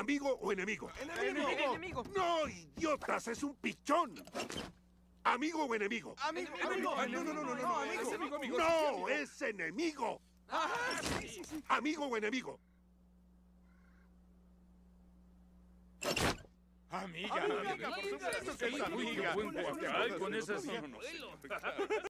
¿Amigo o enemigo? Enemigo. ¡No, idiotas! ¡Es un pichón! ¿Amigo o enemigo? Amigo. ¡No, es enemigo! ¿Amigo o enemigo? Amiga, por supuesto que es amiga. Buen guacal con esas...